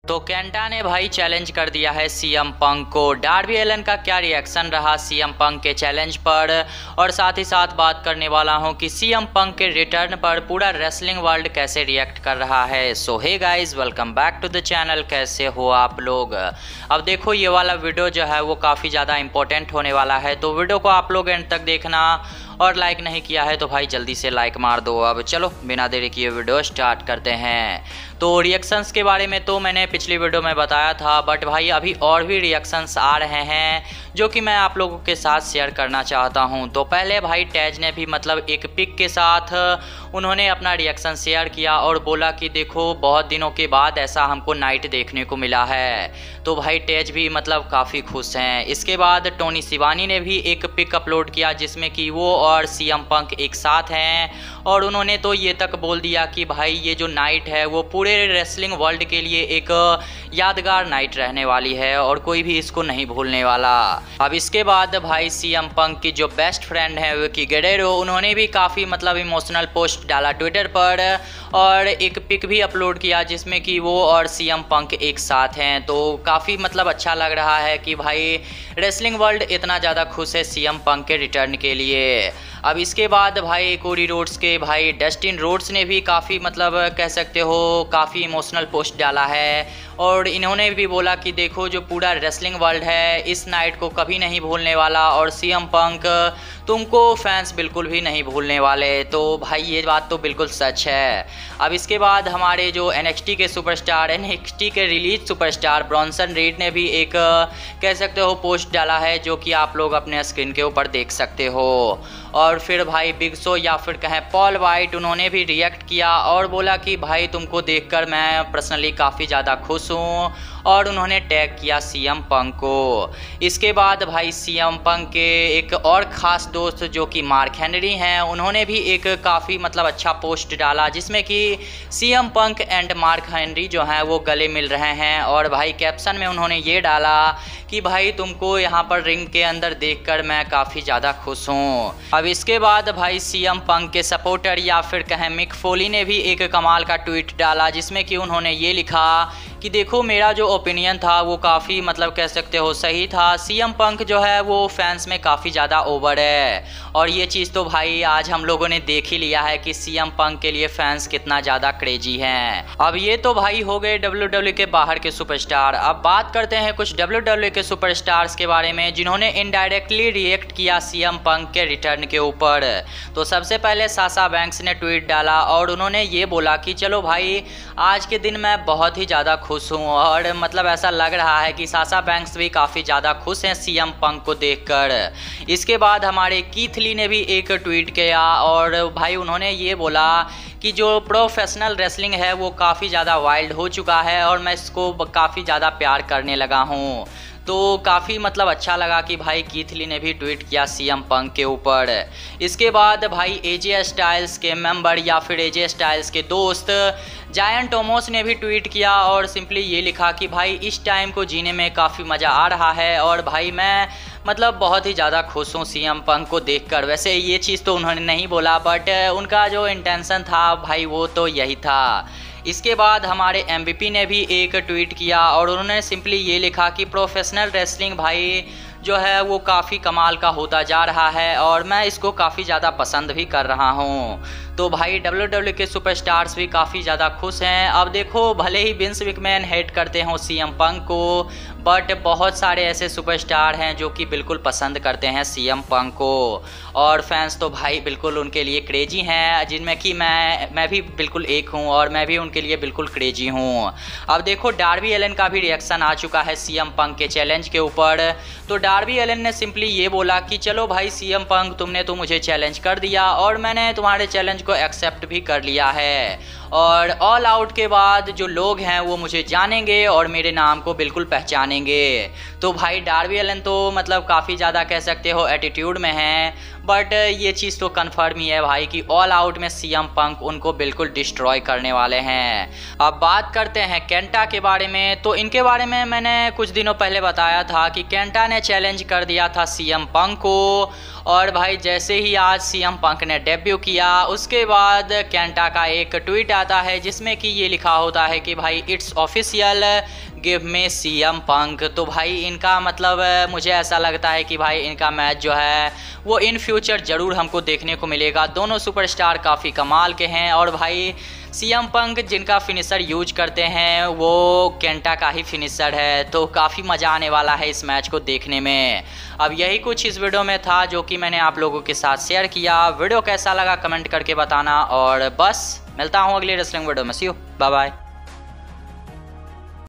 तो केंटा ने भाई चैलेंज कर दिया है सीएम पंक को। डार्बी एलन का क्या रिएक्शन रहा सीएम पंक के चैलेंज पर, और साथ ही साथ बात करने वाला हूं कि सीएम पंक के रिटर्न पर पूरा रेसलिंग वर्ल्ड कैसे रिएक्ट कर रहा है। So hey guys, welcome back to the channel. कैसे हो आप लोग? अब देखो, ये वाला वीडियो जो है वो काफ़ी ज़्यादा इंपॉर्टेंट होने वाला है, तो वीडियो को आप लोग एंड तक देखना, और लाइक नहीं किया है तो भाई जल्दी से लाइक मार दो। अब चलो बिना देरी किए वीडियो स्टार्ट करते हैं। तो रिएक्शंस के बारे में तो मैंने पिछली वीडियो में बताया था, बट भाई अभी और भी रिएक्शंस आ रहे हैं जो कि मैं आप लोगों के साथ शेयर करना चाहता हूं। तो पहले भाई टैज ने भी मतलब एक पिक के साथ उन्होंने अपना रिएक्शन शेयर किया और बोला कि देखो बहुत दिनों के बाद ऐसा हमको नाइट देखने को मिला है। तो भाई टैज भी मतलब काफ़ी खुश हैं। इसके बाद टोनी शिवानी ने भी एक पिक अपलोड किया जिसमें कि वो और सीएम पंक एक साथ हैं, और उन्होंने तो ये तक बोल दिया कि भाई ये जो नाइट है वो पूरे रेसलिंग वर्ल्ड के लिए एक यादगार नाइट रहने वाली है और कोई भी इसको नहीं भूलने वाला। अब इसके बाद भाई सीएम पंक की जो बेस्ट फ्रेंड है विकी गेरेरो, उन्होंने भी काफ़ी मतलब इमोशनल पोस्ट डाला ट्विटर पर और एक पिक भी अपलोड किया जिसमें कि वो और सीएम पंक एक साथ हैं। तो काफ़ी मतलब अच्छा लग रहा है कि भाई रेसलिंग वर्ल्ड इतना ज़्यादा खुश है सीएम पंक के रिटर्न के लिए। अब इसके बाद भाई कोडी रोड्स के भाई डस्टिन रोड्स ने भी काफ़ी मतलब कह सकते हो काफ़ी इमोशनल पोस्ट डाला है, और इन्होंने भी बोला कि देखो जो पूरा रेसलिंग वर्ल्ड है इस नाइट को कभी नहीं भूलने वाला, और सीएम पंक तुमको फैंस बिल्कुल भी नहीं भूलने वाले। तो भाई ये बात तो बिल्कुल सच है। अब इसके बाद हमारे जो NXT के सुपरस्टार, NXT के रिलीज सुपरस्टार ब्रॉन्सन रीड ने भी एक कह सकते हो पोस्ट डाला है जो कि आप लोग अपने स्क्रीन के ऊपर देख सकते हो। और फिर भाई बिग शो या फिर कहें पॉल वाइट, उन्होंने भी रिएक्ट किया और बोला कि भाई तुमको देखकर मैं पर्सनली काफ़ी ज़्यादा खुश हूँ, और उन्होंने टैग किया सीएम पंक को। इसके बाद भाई सीएम पंक के एक और ख़ास दोस्त जो कि मार्क हेनरी हैं, उन्होंने भी एक काफ़ी मतलब अच्छा पोस्ट डाला जिसमें कि CM Punk and Mark Henry जो हैं वो गले मिल रहे हैं, और भाई कैप्शन में उन्होंने ये डाला कि भाई तुमको यहाँ पर रिंग के अंदर देखकर मैं काफ़ी ज़्यादा खुश हूँ। अब इसके बाद भाई सीएम पंक के सपोर्टर या फिर कहें मिक फोली ने भी एक कमाल का ट्वीट डाला जिसमें कि उन्होंने ये लिखा कि देखो मेरा जो ओपिनियन था वो काफ़ी मतलब कह सकते हो सही था। सीएम पंक जो है वो फैंस में काफ़ी ज़्यादा ओवर है, और ये चीज़ तो भाई आज हम लोगों ने देख ही लिया है कि सीएम पंक के लिए फैंस कितना ज़्यादा क्रेजी हैं। अब ये तो भाई हो गए WWE के बाहर के सुपरस्टार। अब बात करते हैं कुछ WWE के सुपरस्टार्स के बारे में जिन्होंने इनडायरेक्टली रिएक्ट किया सीएम पंक के रिटर्न के ऊपर। तो सबसे पहले साशा बैंक्स ने ट्वीट डाला और उन्होंने ये बोला कि चलो भाई आज के दिन मैं बहुत ही ज़्यादा खुश हूँ, और मतलब ऐसा लग रहा है कि साशा बैंक्स भी काफ़ी ज़्यादा खुश हैं सीएम पंक को देखकर। इसके बाद हमारे कीथ ली ने भी एक ट्वीट किया और भाई उन्होंने ये बोला कि जो प्रोफेशनल रेसलिंग है वो काफ़ी ज़्यादा वाइल्ड हो चुका है और मैं इसको काफ़ी ज़्यादा प्यार करने लगा हूँ। तो काफ़ी मतलब अच्छा लगा कि भाई कीथ ली ने भी ट्वीट किया सीएम पंक के ऊपर। इसके बाद भाई एजे स्टाइल्स के मेंबर या फिर एजे स्टाइल्स के दोस्त जायंट टोमोस ने भी ट्वीट किया और सिंपली ये लिखा कि भाई इस टाइम को जीने में काफ़ी मज़ा आ रहा है, और भाई मैं मतलब बहुत ही ज़्यादा खुश हूँ सीएम पंक को देखकर। वैसे ये चीज़ तो उन्होंने नहीं बोला, बट उनका जो इंटेंशन था भाई वो तो यही था। इसके बाद हमारे MVP ने भी एक ट्वीट किया और उन्होंने सिंपली ये लिखा कि प्रोफेशनल रेसलिंग भाई जो है वो काफ़ी कमाल का होता जा रहा है, और मैं इसको काफ़ी ज़्यादा पसंद भी कर रहा हूँ। तो भाई WWE के सुपरस्टार्स भी काफ़ी ज़्यादा खुश हैं। अब देखो भले ही विंस मैकमैन हेट करते हों सीएम पंक को, बट बहुत सारे ऐसे सुपरस्टार हैं जो कि बिल्कुल पसंद करते हैं सीएम पंक को, और फैंस तो भाई बिल्कुल उनके लिए क्रेजी हैं, जिनमें कि मैं भी बिल्कुल एक हूँ, और मैं भी उनके लिए बिल्कुल क्रेजी हूँ। अब देखो डार्बी एलन का भी रिएक्शन आ चुका है सीएम पंक के चैलेंज के ऊपर। तो डार्बी एलन ने सिंपली ये बोला कि चलो भाई सीएम पंक तुमने तो मुझे चैलेंज कर दिया और मैंने तुम्हारे चैलेंज को एक्सेप्ट भी कर लिया है, और ऑल आउट के बाद जो लोग हैं वो मुझे जानेंगे और मेरे नाम को बिल्कुल पहचानेंगे। तो भाई डार्बी एलन तो मतलब काफ़ी ज़्यादा कह सकते हो एटीट्यूड में हैं, बट ये चीज़ तो कन्फर्म ही है भाई कि ऑल आउट में सीएम पंक उनको बिल्कुल डिस्ट्रॉय करने वाले हैं। अब बात करते हैं केंटा के बारे में। तो इनके बारे में मैंने कुछ दिनों पहले बताया था कि केंटा ने चैलेंज कर दिया था सीएम पंक को, और भाई जैसे ही आज सीएम पंक ने डेब्यू किया उसके बाद केंटा का एक ट्वीट आ जाता है जिसमें कि ये लिखा होता है कि भाई it's official, give me CM Punk. तो भाई इनका मतलब मुझे ऐसा लगता है कि भाई इनका मैच जो है वो इन फ्यूचर ज़रूर हमको देखने को मिलेगा। दोनों सुपरस्टार काफ़ी कमाल के हैं और भाई सीएम पंक जिनका फिनिशर यूज करते हैं वो केंटा का ही फिनिशर है, तो काफ़ी मज़ा आने वाला है इस मैच को देखने में। अब यही कुछ इस वीडियो में था जो कि मैंने आप लोगों के साथ शेयर किया। वीडियो कैसा लगा कमेंट करके बताना और बस मिलता हूँ अगले रेसलिंग वीडियो में। See you, bye bye.